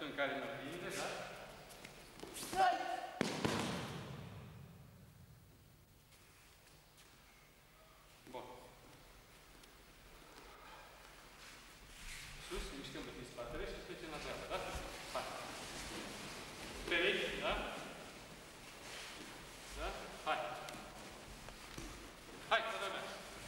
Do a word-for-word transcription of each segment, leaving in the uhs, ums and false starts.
momentul în care mă prinde, da? Hai! Bun. Sus, mișcăm puțin spatele și trecem la dreapta, da? Hai. Perechi, da? Da? Hai. Hai, toată lumea.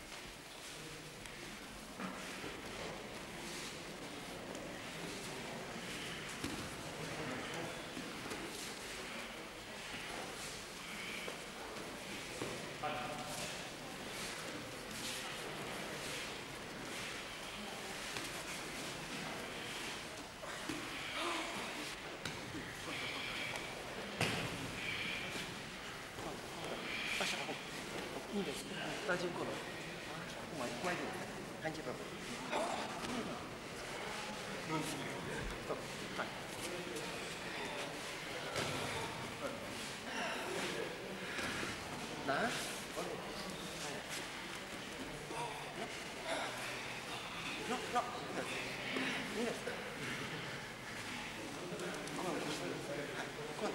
Așa, acum. Unde? Trage încolo. Acum, mai bine. Hai, începe acolo. Stop. Hai. Da? Nu, nu. Unde? Acolo. Acolo.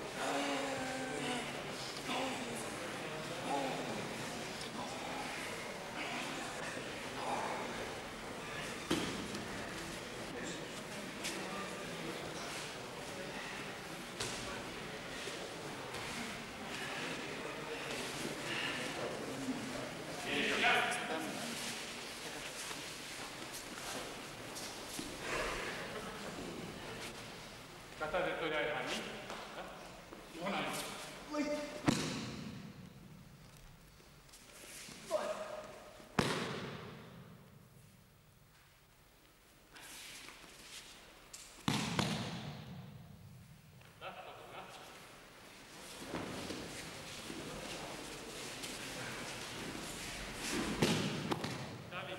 Gata de tori ai Hani? Da? Una. Ui! Bun! Da? Toată lumea? David.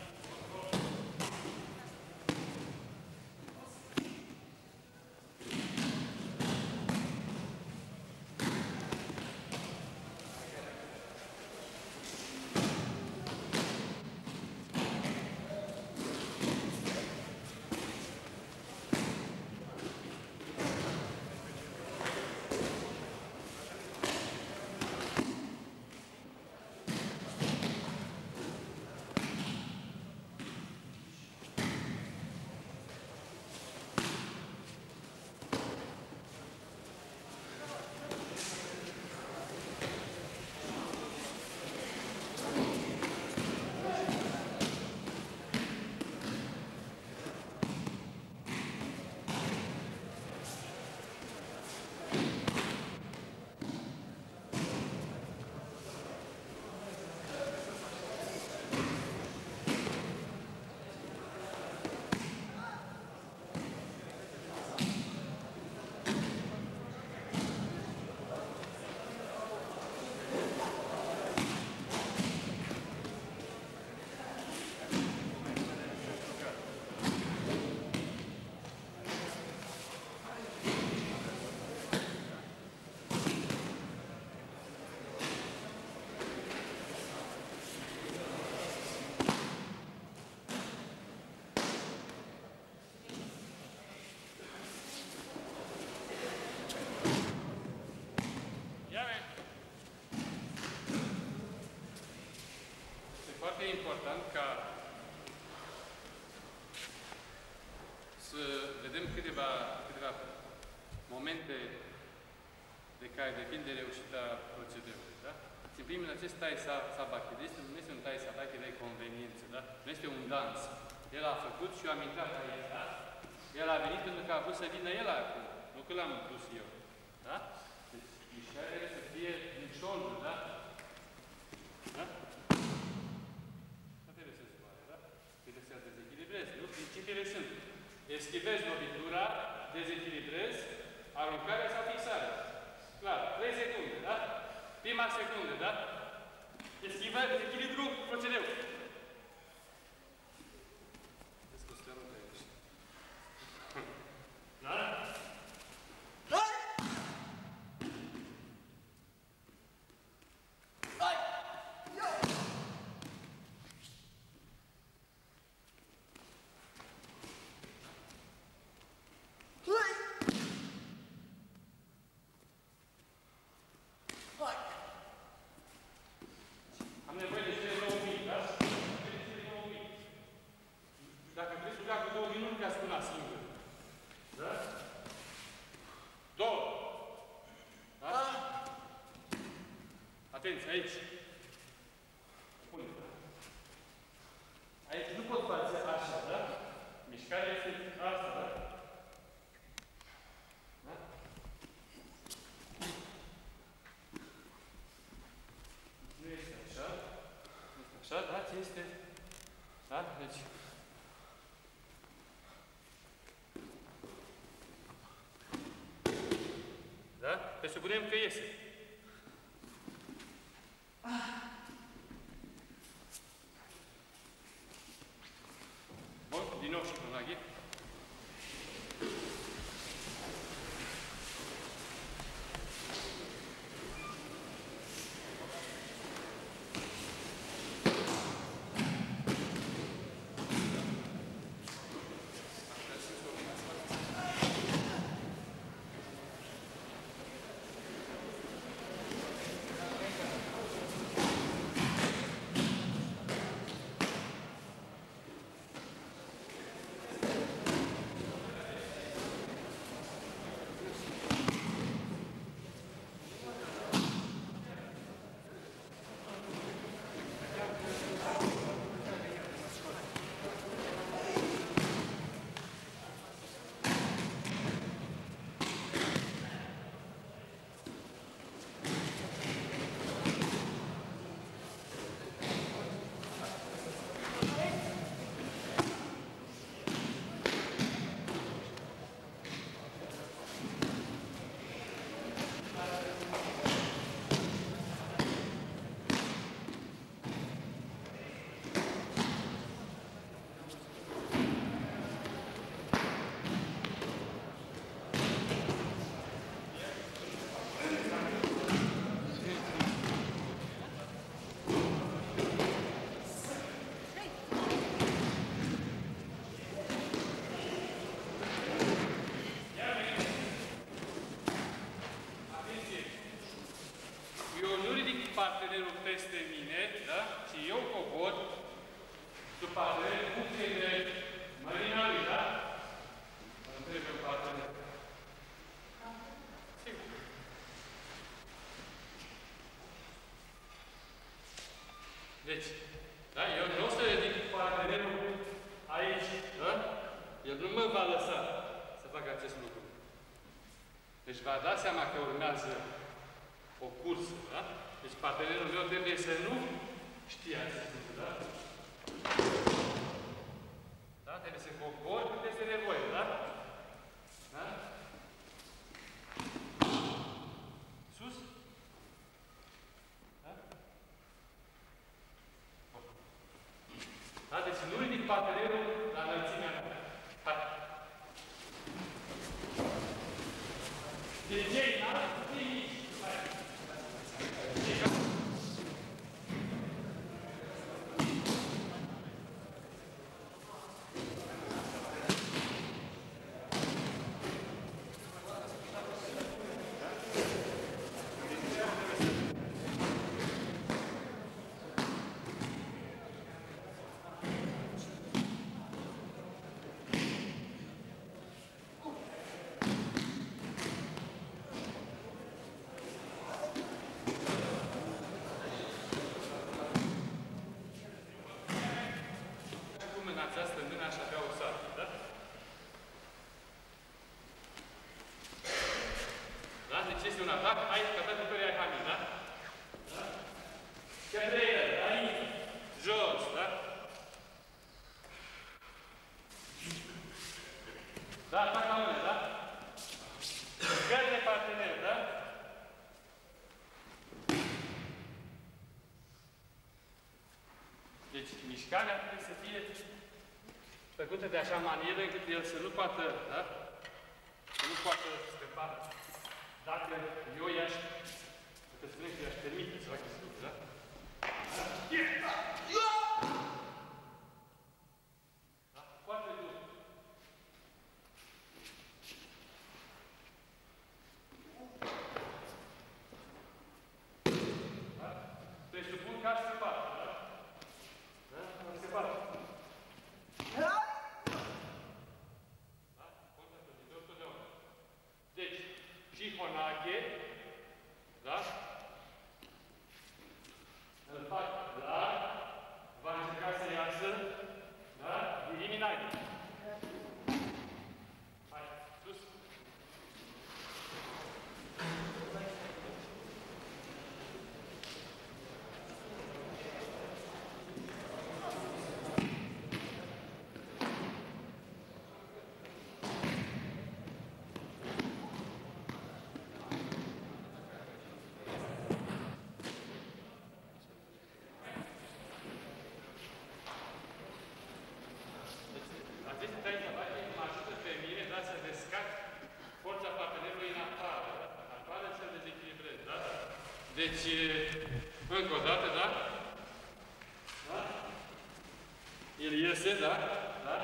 Foarte important ca să vedem câteva, câteva momente de care depinde reușita procedeului. Da? Ți primul acest tai sabache. Este, nu este un tai sabache de conveniență. Da? Nu este un dans. El a făcut și eu am intrat aici. Da? El a venit pentru că a vrut să vină el acum. Nu că l-am dus eu. Da? Deci mișcarea să fie din șoldul. Da? Da? Trebuie să scoare, da? Trebuie să dezechilibrezi, nu? Principiile sunt: eschivezi lovitura, dezechilibrezi, aruncarea sau fixarea. Clar, trei secunde, da? Prima secundă, da? Eschivă, dezechilibru, procedeu. Vezi că stă pe aici. Da? Hai! Hai! Ia! Hai! Atenție, aici. Pune. Aici nu pot face așa, da? Mișcarea este asta, da? Da? Nu este așa. Nu este așa, da? Ce este? Da? Deci... Da? Presupunem că iese. Bun, din nou și până la ghid. Partenerul peste mine, da? Și eu cobor cu partenerul cu de mărina lui, da? Nu trebuie un partener. Sigur. Deci, da? Eu nu o să ridic partenerul aici, da? El nu mă va lăsa să fac acest lucru. Deci va da seama că urmează o cursă, da? Deci partenerul meu trebuie să nu știe acest lucru, da? Da? Trebuie să cobor cât este nevoie, da? Da? Sus? Da? Da? Deci nu ridic partenerul la înălțimea mea. Hai! Deci ei, da? Ei, hai! Această mână aș avea o sartă, da? Da? Deci este un atac, ai cătat pe ai hamil, da? Da? Către el, aici, jos, da? Da, atac la mână, da? Către partener, da? Deci, mișcarea trebuie să fie făcută de așa manieră încât el să nu poată, da? Să nu poată scăpa. Dacă eu i-aș, să spune că i-aș permite să fac acest lucru, da? Da? Foarte dur. Da? Presupun că aș scăpa, da? Da? Aș scăpa. Deci, și Honache, da? Deci, încă o dată, da? Da? El iese, da? Da?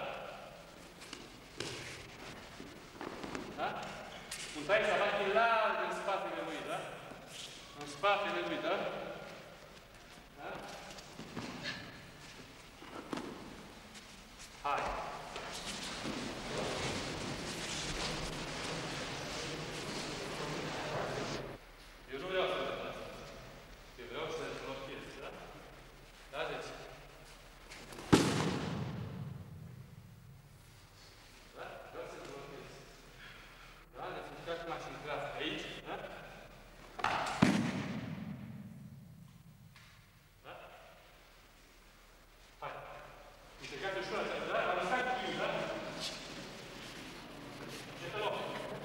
Da? Puntai sabachii larg în spatele lui, da? În spatele lui, da? Da? Hai! Eu nu vreau să văd asta. Eu vreau să blochez, da? Da, deci. Da? Vreau să blochez. Da? Deci, uite acum aș intra aici, da? Da? Hai. Încercați ușor așa, da? Am lăsat chiul, da? Ce te loc?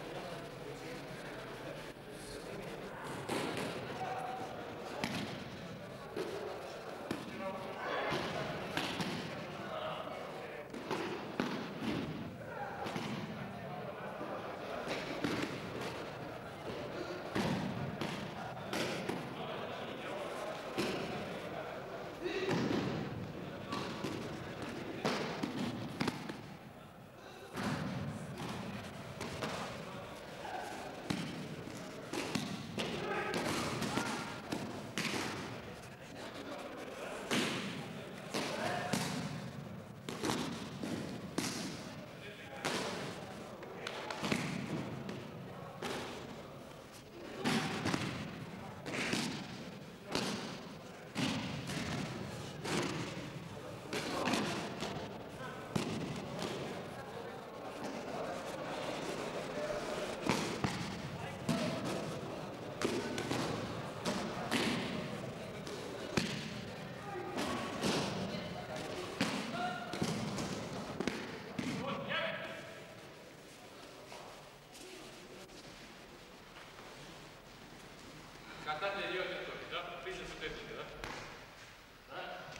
Cantate eu de tot, da? Prinde să te zică, da? Da?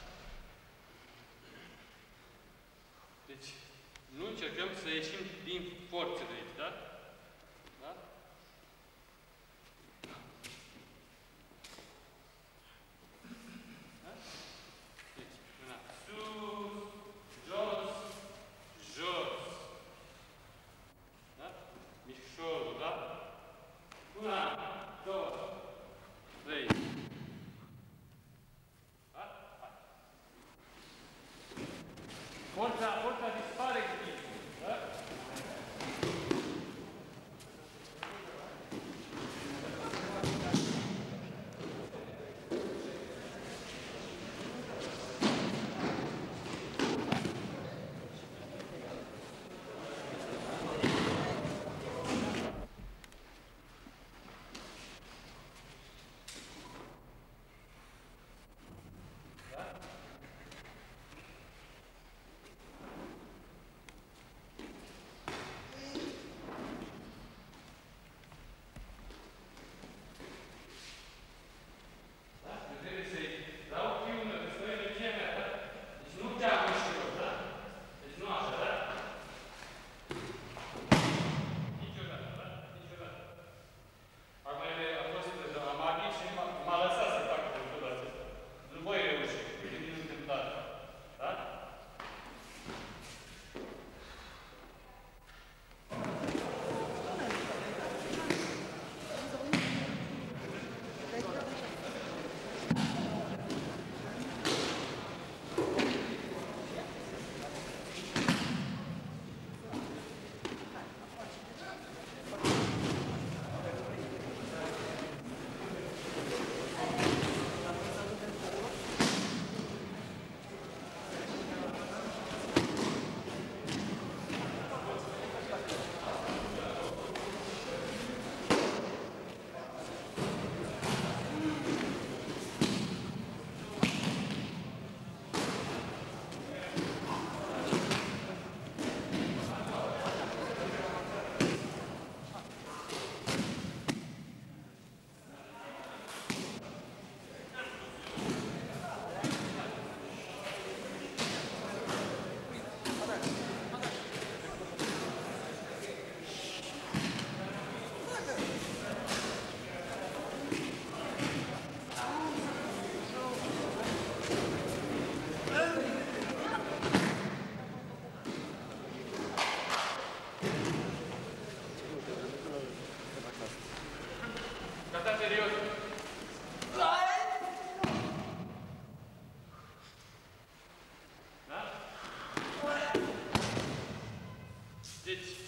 Deci, nu încercăm să ieșim din forță de aici, da? Da? Da? Deci, mâna sus, jos, jos. Da? Mișorul, da? Una, două, trei. Da? Hai. Forța, forța dispare cu timpul, da?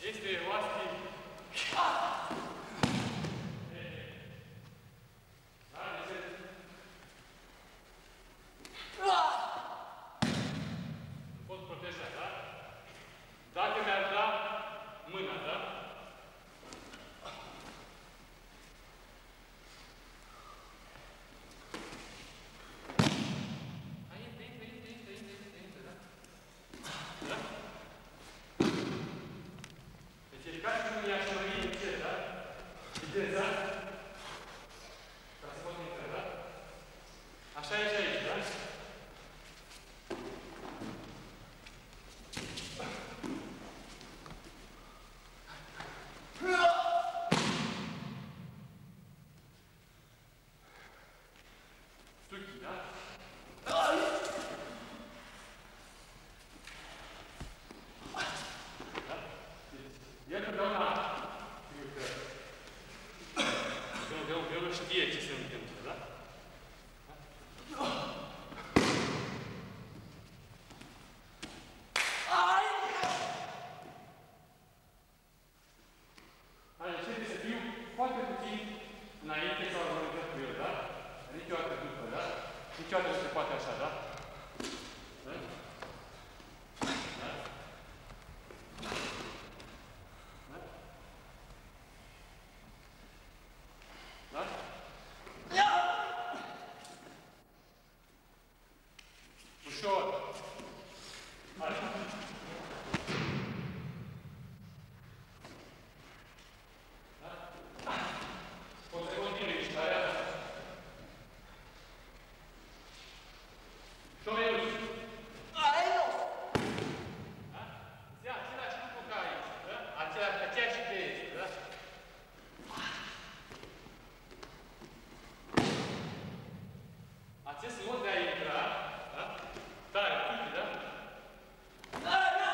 Este oaspe. Pot proteja, da? Dacă mi-ar da mâna, da? Hai, intră, intră, intră, intră, intră, intră, da? Da? Deci e ca și cum i-aș mări încet, da? Vedeți, da? Ca să pot intra, da? Așa e și aici, da? Stuchi, da? El totdeauna eu nu știe ce se întâmplă, da? Hai, începe să fiu foarte puțin înainte sau organizat cu el, da? Niciodată după, da? Niciodată nu se poate așa, da? Da? Da? Da? Da? Ușor. Hai. Da? Poți să continui mișcarea. Și-o mai uși. Ai, nu! Da? Zi același lucru ca aici, da? Același, aceeași idee, da? Acest mod de a intra, da? Tare, uite, da? Da, da!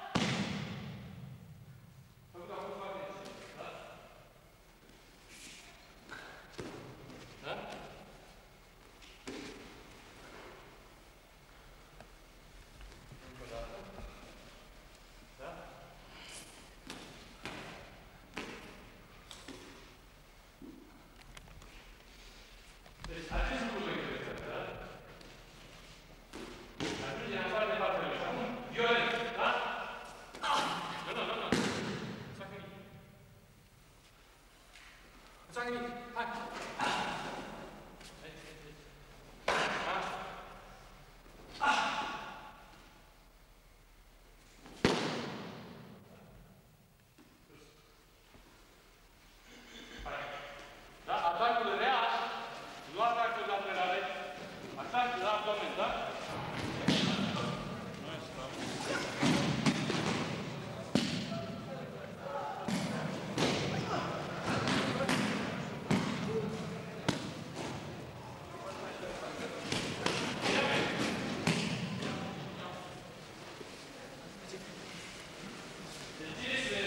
Făcut acum foarte încet, da? Da? Încă o dată. Da? Deci, acest lucru mă interesează, da? Ajunge în afară de partea și acum, violent, da? Nu, nu, nu, nu. Nu fac nimic. Nu fac nimic. Hai. Aici, aici, aici. Da? Hai. Da? Atacul real, nu atacul laterale, atacul la abdomen, da? Deci este,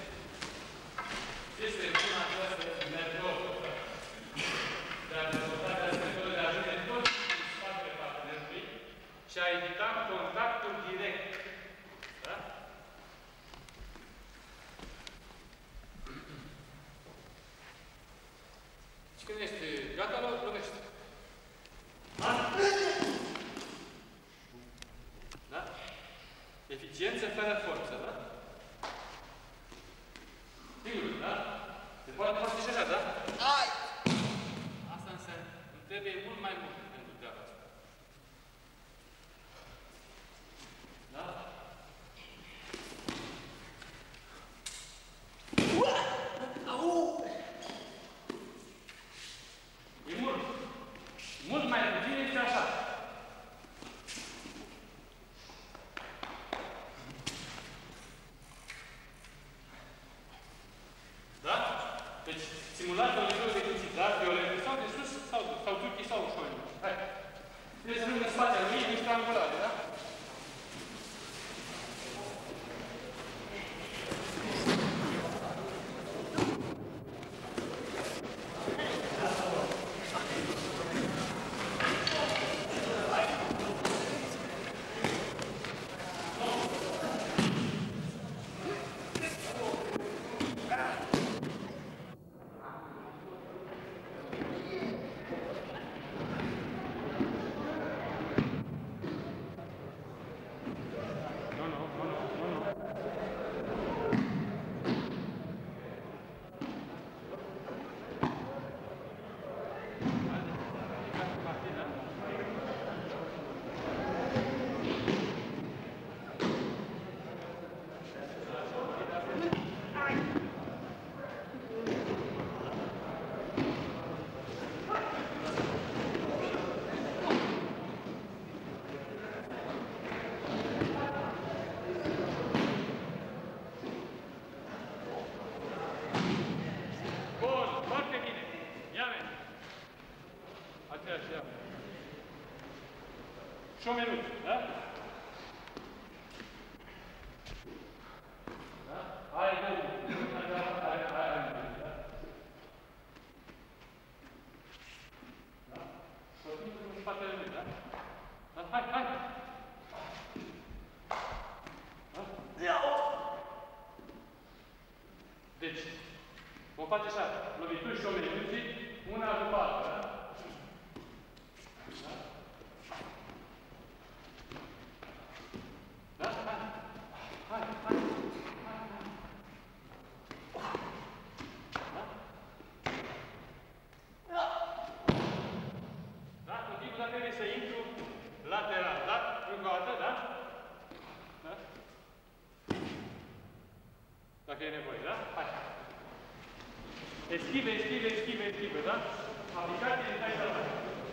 este bună această metodă de a dezvolta această metodă de a ajunge tot în spatele partenerului și a evita contactul direct. Da? Și când ești gata, lor, lovește. Da? Da? Eficiență fără forță, da? Sigur, da? Se poate face și așa, da? Hai! Asta înseamnă, îmi trebuie mult mai mult pentru treaba asta. Da? Au! E mult. Mult mai puțin este așa. Da? Deci, simulați o nivelul de intensitate violentă sau de sus, sau, sau truchii, sau ușor. Hai. Trebuie să rămână spatele lui, mici triangulare, da? Și o minut, da? Da? Hai, dă hai, hai, hai, hai, da? Da? Continuă în spatele lui, da? Da? Hai, hai! Da? Deci, vom face așa, lovituri și o minut, una după alta, da? Da? Hai! Hai! Hai! Hai! Da? Da? În timpul ăsta trebuie să intru lateral, da? Încă o dată, da? Da? Dacă e nevoie, da? Hai! Eschive, eschive, eschive, eschive, da? Aplicație de tai salvat.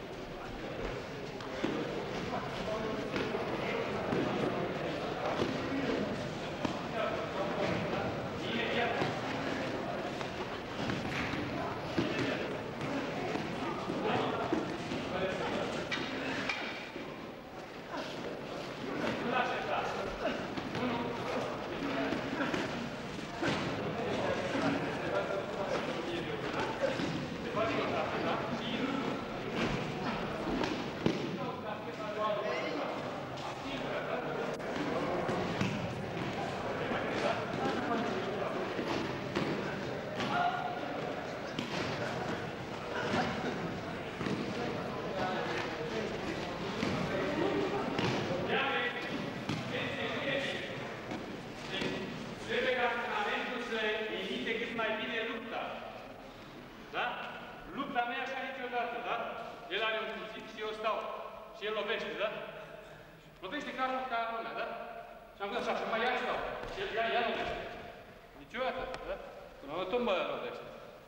Și el lovește, da? Lovește ca, ca lumea, da? Și am gândit așa, și mai ia stau. Și el ia, ia lovește. Niciodată, da? Până la tot mă lovește.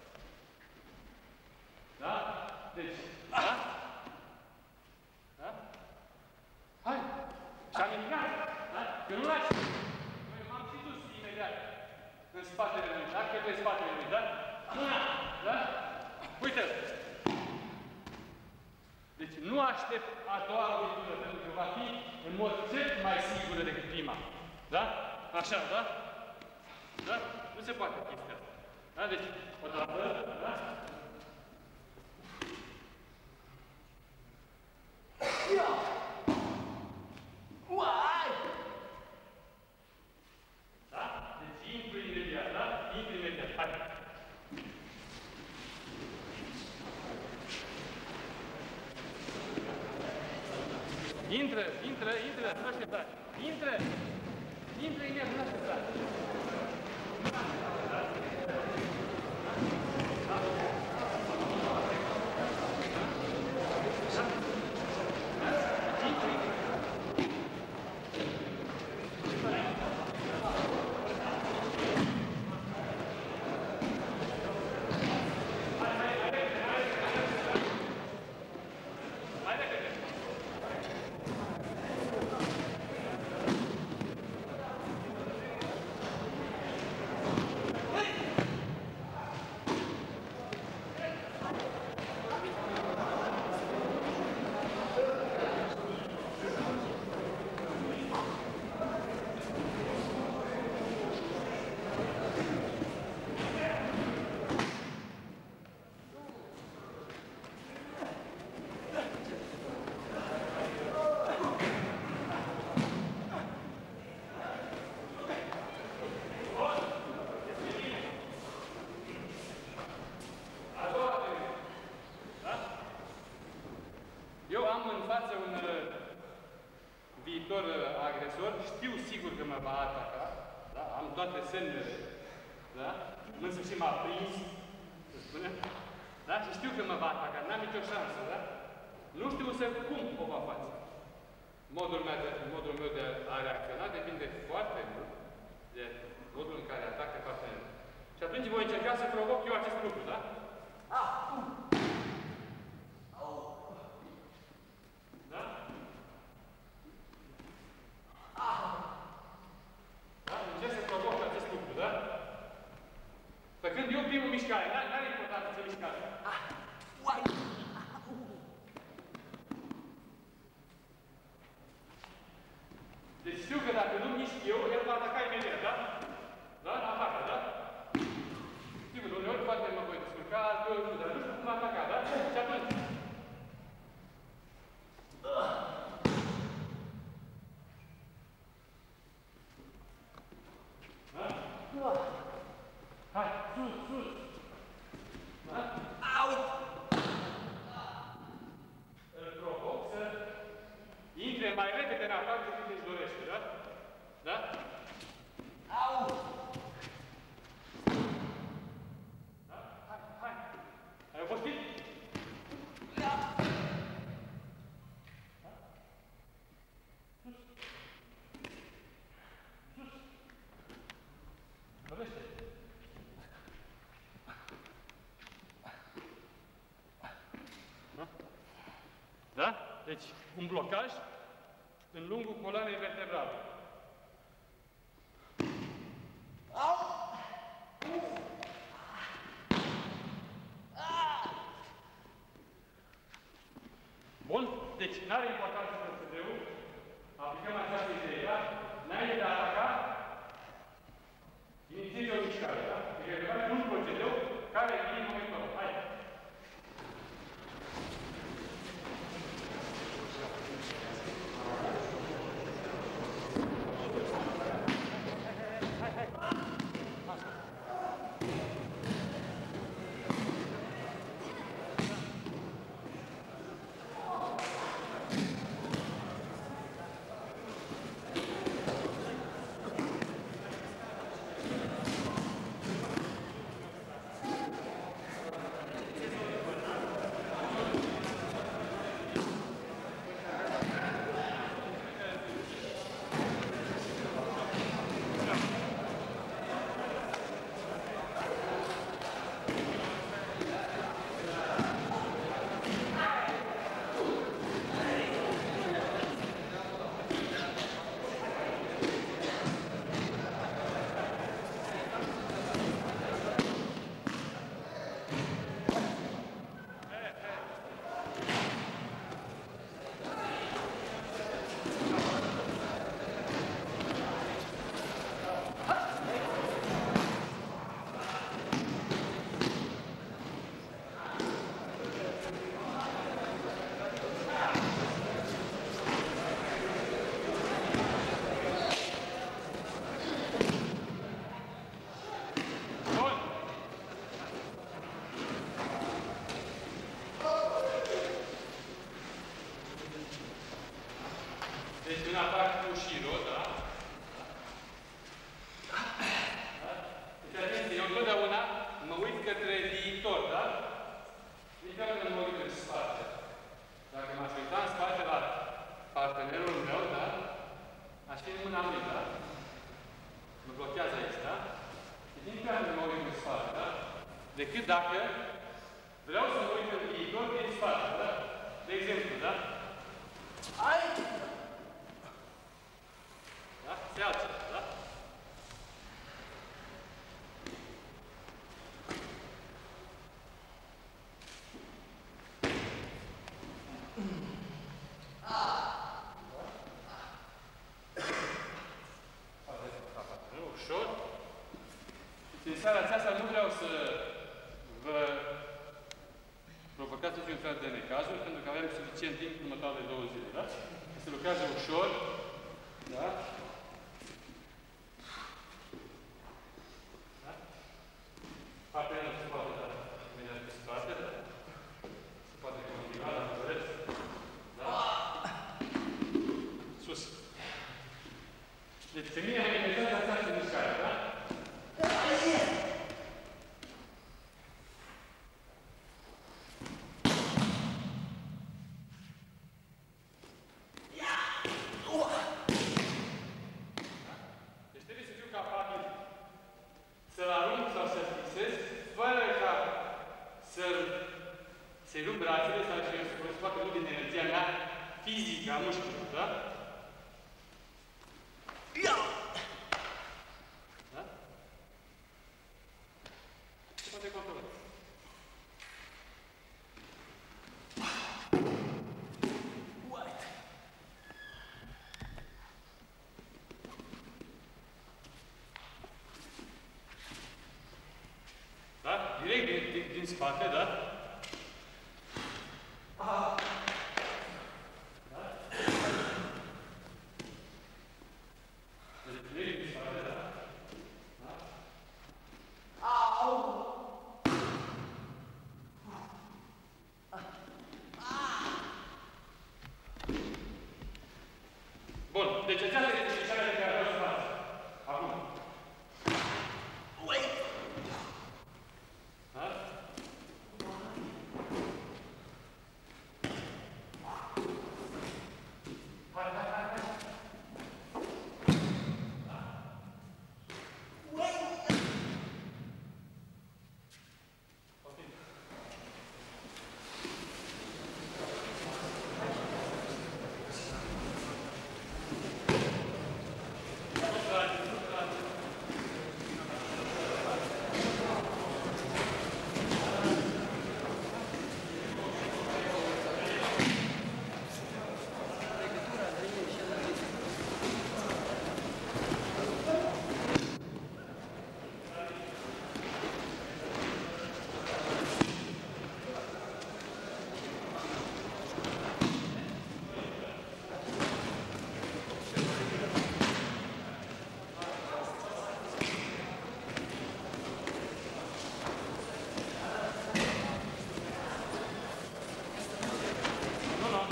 Da? Deci, da? Da? Hai! Și am intrat, da? Că nu lași. Noi m-am și dus imediat în spatele lui, da? Cred că e spatele lui, da? Da? Uite-l! Deci nu aștept a doua lovitură, pentru că va fi în mod cel mai sigur decât prima. Da? Așa, da? Da? Nu se poate chestia asta. Da? Deci, o dată, da? Da? Deci intru imediat, da? Intru imediat. Hai! Intră, intră, intră, nu așteptați. Intră! Intră imediat, nu așteptați. Agresor, știu sigur că mă va ataca, da? Am toate semnele, da? În sfârșit m-a prins, să spunem, da? Și știu că mă va ataca, n-am nicio șansă, da? Nu știu să cum o va face. Modul meu de, modul meu de a reacționa depinde foarte mult de modul în care atacă partenerul. atunci voi încerca să provoc eu acest lucru, da? Da? Da? Încerc să provoc acest lucru, da? Făcând eu primul mișcare, n-are importanță ce mișcare. Deci știu că dacă nu mișc eu, el va ataca imediat, da? Da? Atacă, da? Sigur, uneori poate mă voi descurca, alteori nu, dar nu știu cum ataca, da? Și atunci... Da? Hai, sus, sus! Da? Au! Îl provoc să intre mai repede în atac decât își dorește, da? Da? Au! Da? Hai, hai! Ai obosit? Da! Da? Sus! Sus! Dorește! Da? Da? Deci, un blocaj în lungul coloanei vertebrale. Bun? Deci, n-are importanță procedeul. Aplicăm această idee, da? Înainte de a ataca, inițiezi o mișcare, da? Deci, e un procedeu care vine în momentul ăla. Hai! Deci un atac cu șiro, da? Da? Deci atenție, eu întotdeauna mă uit către viitor, da? Niciodată nu mă uit în spate. Dacă m-aș uita în spate la partenerul meu, da? Aș fi în mâna lui, da? Mă blochează aici, da? Deci niciodată nu mă uit în spate, da? Decât dacă vreau să mă uit în viitor din spate, da? De exemplu, da? Aici! Da? Se alță, da? Ușor. Și în seara aceasta nu vreau să vă provocați niciun fel de necazuri, pentru că avem suficient timp în următoarele două zile, da? Se lucrează ușor, da? Da? Partenerul se poate da imediat pe spate, da? Se poate continua, dacă vreți. Da? Sus. Deci, pe mine mă interesează această mișcare, da? Se rup brațele sau și eu să pot să facă mult din energia mea fizică a mușchiului, da? Ia! Da? Se poate controla. Da? Direct din, din, din spate, da? Ah. Da? Direct din spate, da? Da? Au! Bun, deci aceasta este mișcarea de care vreau să fac. Acum. Wait! Da? Hai, hai, hai, hai. Da? Wait! Ok. Nu, nu.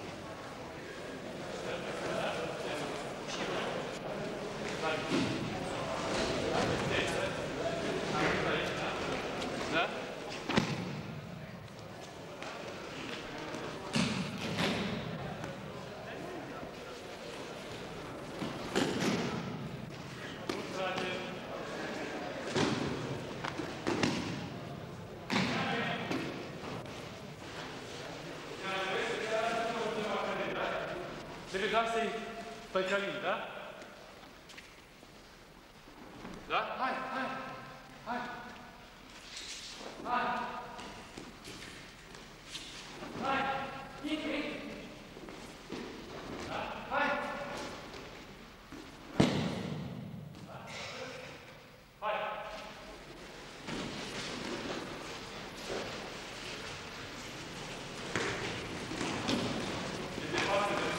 Da? Trebuie doar să-i păcălim, da? Da? Hai, hai, hai! Hai! Hai! Intră, intră! Da? Hai! Da? Hai! Este foarte de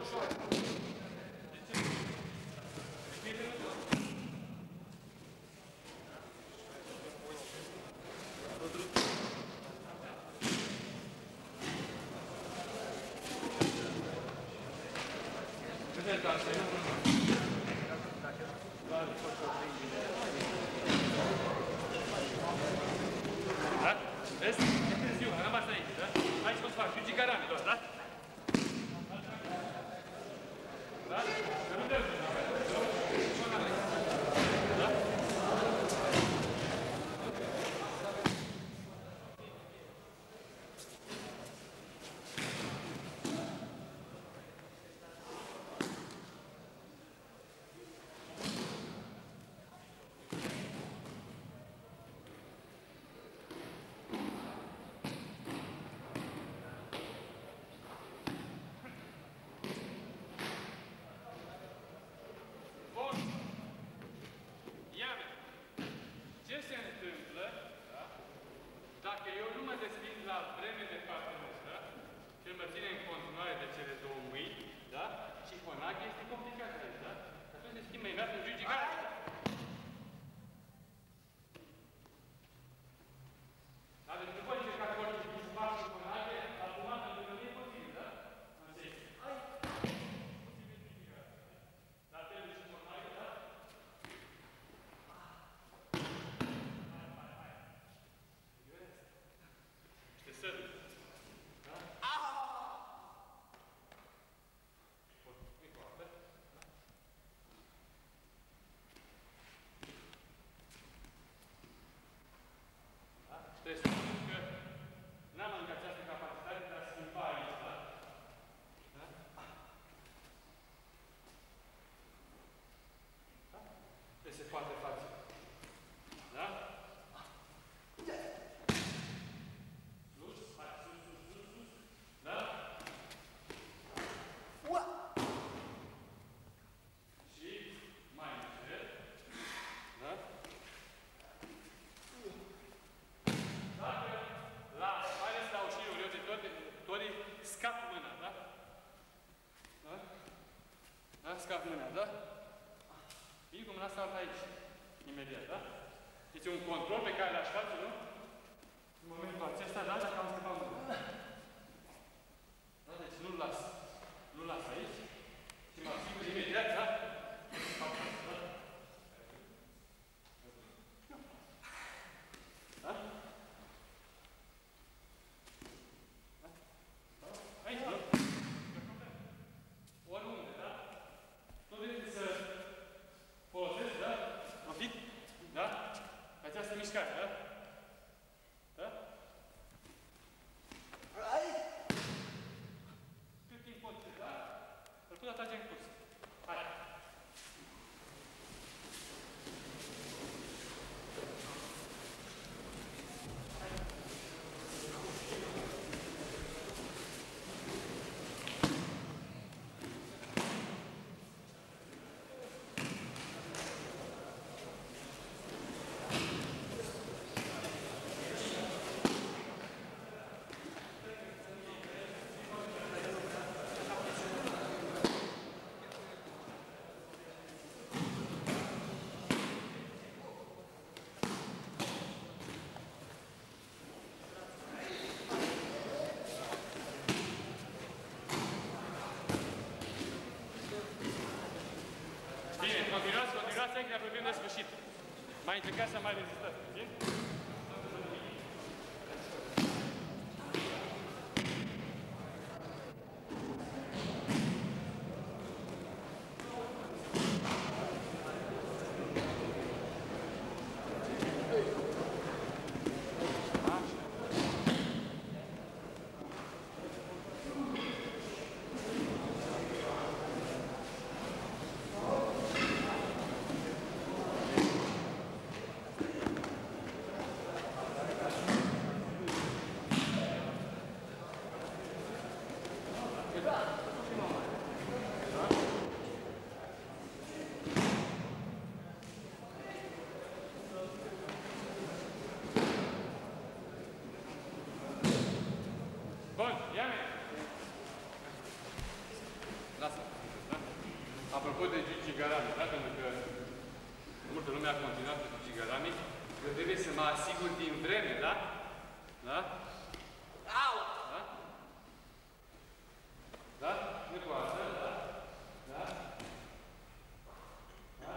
ușor. De ce? De ce nu? Da? Vezi? E târziu, am rămas aici, da? Aici cum să fac? Fiu gigarami doar, da? Da? Că nu dă. Da? Dacă eu nu mă deschid la vreme de partea noastră, și mă ține în continuare de cele două mâini, da? Și conac este complicat aici, da? Atunci se schimbă imediat în giugigară. Da? Deci nu pot încerca cu orice și fac și conac, automat pentru că nu e posibil, da? Așa e. Posibil giugigară. Dar trebuie și conac, da? Trebuie să spun că n-am încă această capacitate de a schimba aici, da? Da? Da? Deci se poate face. Da? Sus, hai, sus, sus, sus, sus. Da? Și mai încet. Da? Dacă las, haideți la ușiul eu de toate, torii scap mâna, da? Da? Da? Scap mâna, da? Vin cum las alta aici, imediat, da? Este un control pe care l-aș face, nu? În momentul acesta, da? Dacă am scăpat mâna. Da? Deci nu-l las. Nu-l las aici. Și mă asigur imediat, da? Da? Aici, nu? Oriunde, da? Nu trebuie să folosesc, da? Profit, da? Această mișcare, da? Da? Cât timp pot, da? Îl pot atrage în curs. Hai! Bine, continuați, continuați, că ne apropiem de sfârșit. Mai încercați să mai rezistați, puțin? mea continuată cu cigaranii, eu trebuie să mă asigur din vreme, da? Da? Au! Da? Da? Nu cu asta, da? Da? Da?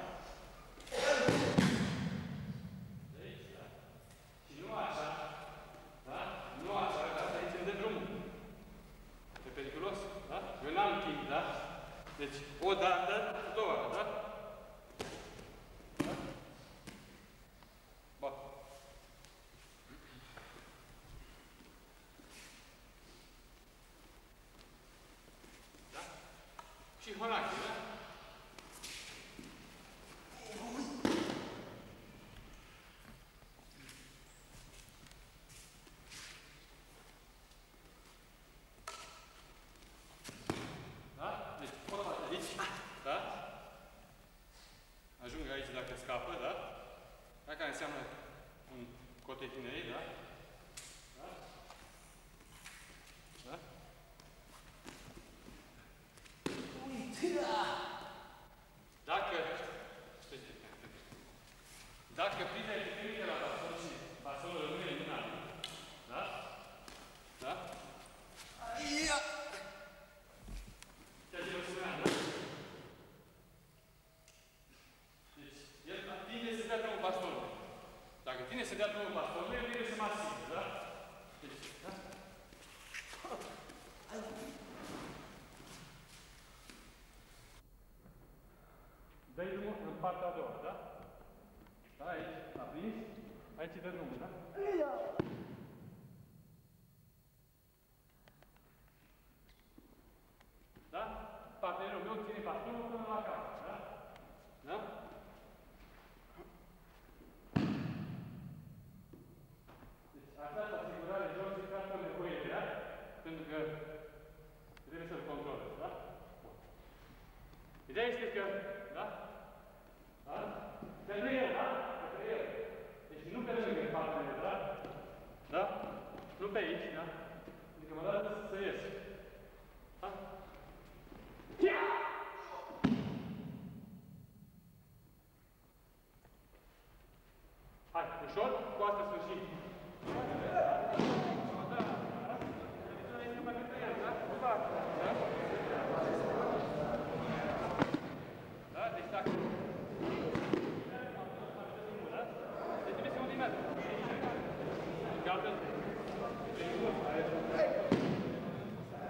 De aici, da? Și nu așa, da? Nu așa, da? Aici îmi dă drumul. E periculos, da? Eu n-am timp, da? Deci, o dată, două ori, da? Da? Bă. Da? Și honache, da? Da? Deci, pot face aici, da? Ajung aici dacă scapă, da? Asta înseamnă un cotehinei, da? Da? Da? Dacă, dacă prinde prinde la baston și bastonul rămâne în mâna lui, da? Da? Ceea ce vă spuneam, da? Deci, el tinde să dea drumul bastonului. Dacă tine să dea drumul bastonului, el vine să mă asigure, da? Deci, da? Dă-i drumul în partea a doua, da? Da, aici, a prins, aici îi dă drumul, da? Da? Partenerul meu ține bastonul până la capăt, da? Da? Deci, această asigurare jos e foarte nevoie de ea, pentru că trebuie să-l controlezi, da? Ideea este că, da? Da? Către el, da? Către el. Deci nu pe lângă partener, da? Da? Nu pe aici, da? Adică mă dați să ies. Da? Hai, ușor, cu asta sfârșit. Da? Deci dacă... Deci trebuie să mă dimează. Că altfel...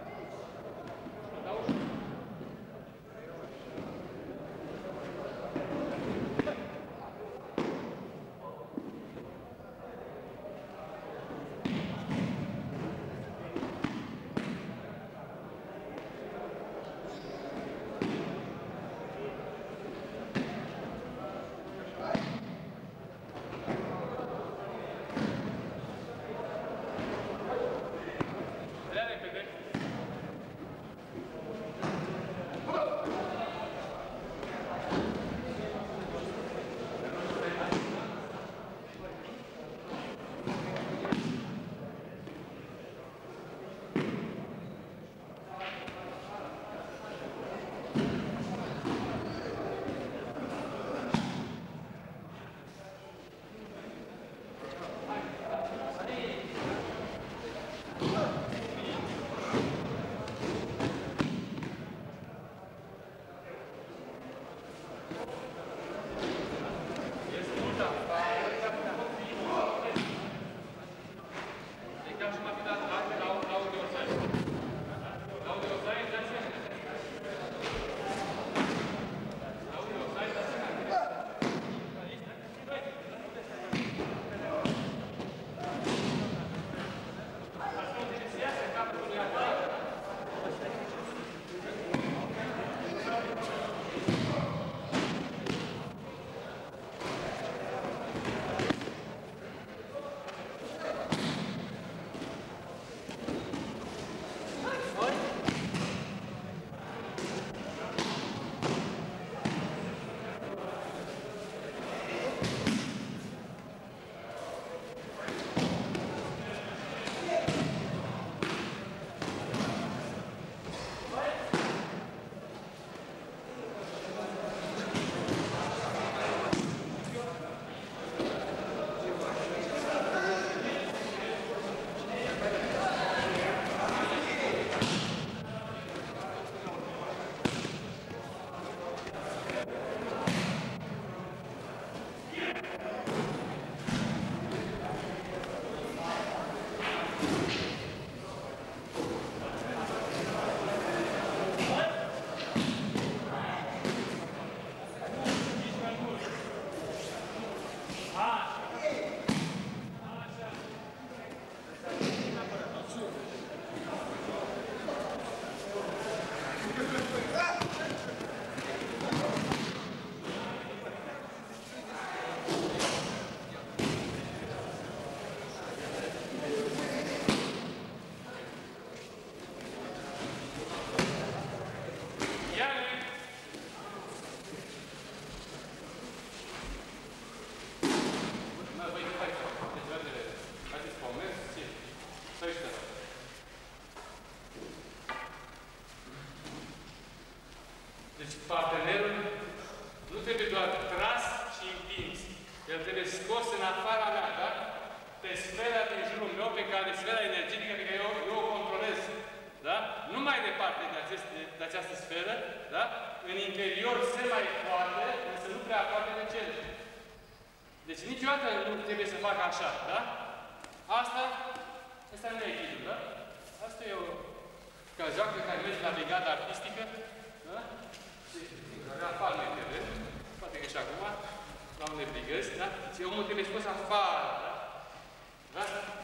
Deci partenerul nu trebuie doar tras și împins. El trebuie scos în afara mea, da? Pe sfera din jurul meu, pe care sfera energetică pe care eu, eu o controlez. Da? Nu mai departe de, aceste, de această sferă, da? În interior se mai poate, însă nu prea aproape de cel. Deci niciodată nu trebuie să fac așa, da? Asta, asta nu e echilibru, da? Asta e o cazacă care merge la brigada artistică, da? Avea palme de rând, poate că și acum, la unde brigăzi, da? Deci omul trebuie scos afară, da? Da?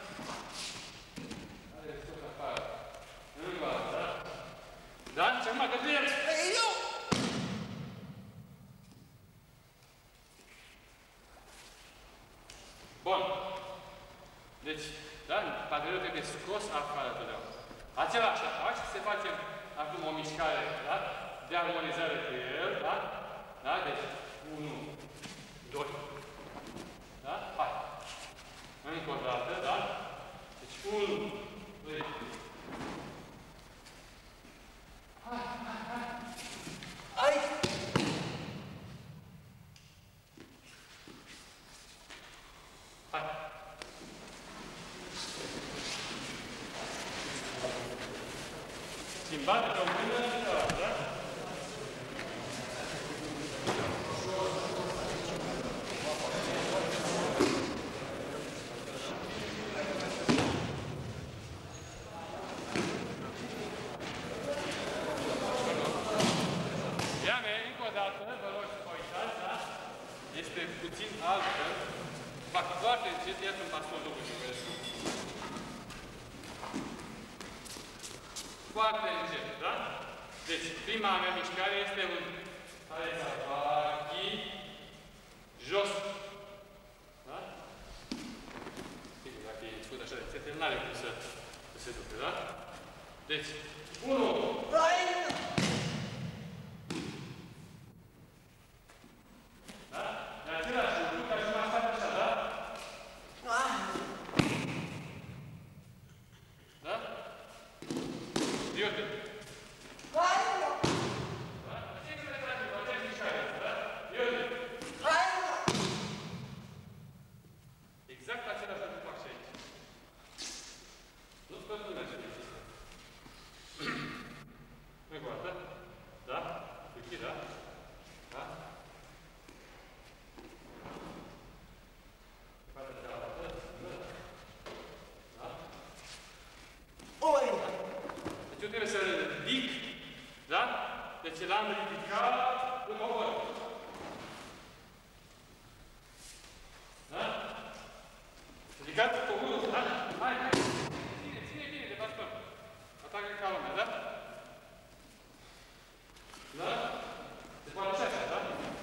Trebuie scos afară. Încă, da? Da? Și acum către el. Ei, eu! Bun. Deci, da? Partenerul trebuie scos afară totdeauna. Același faci, se face acum o mișcare, da? De armonizare cu el, da? Da? Deci, unu, doi. Da? Hai. Încă o dată, da? Deci, unu, doi. Hai, hai, hai. Hai! Hai. Schimbate pe o mână și cealaltă, da? Este puțin altfel. Fac foarte încet, iată un pastor după ce vezi. Foarte încet, da? Deci, prima mea mișcare este un Alexabachi jos. Da? Sigur, dacă e început așa de încet, el n-are cum să, să se ducă, da? Deci, unu. Trebuie să ridic, da? Deci l-am ridicat, îl cobor. Da? Ridicat coborul, da? Hai, hai! Ține, ține bine de baston. Atacă ca lumea, da? Da? Se poate așa, da?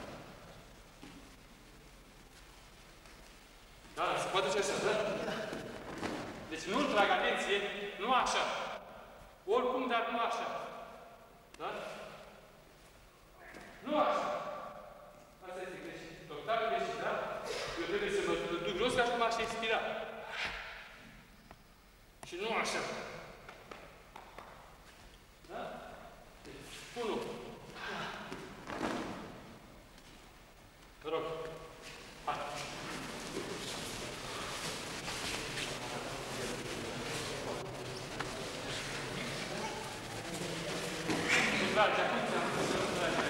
Da, se poate așa, da? Deci nu trag atenție, nu așa. Oricum, dar nu așa. Da? Nu așa. Asta este greșit. Total greșit, da? Eu trebuie să mă duc jos ca și cum aș inspira. Și nu așa. Da? Deci, unu. Vă rog. Hai. Dragi, acum ți-am spus să nu dragi.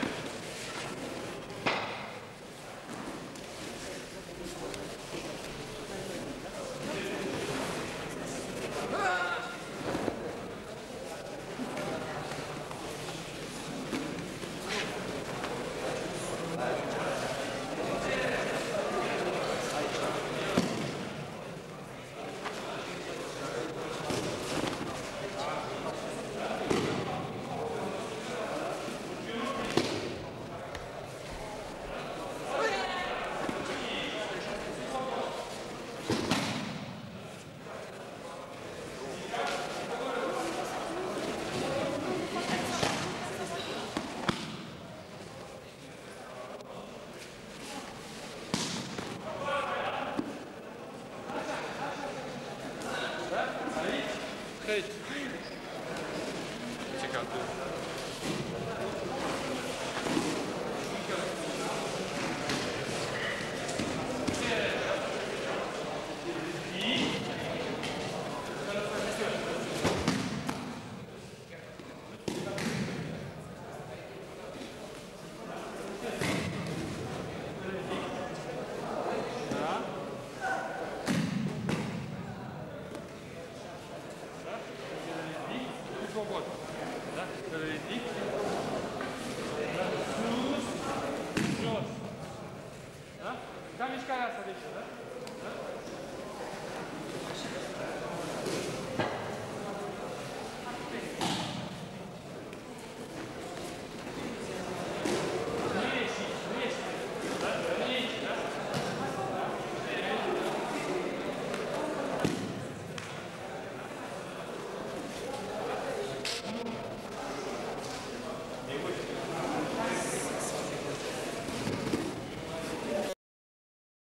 Hej! Czekam tu. Свободно.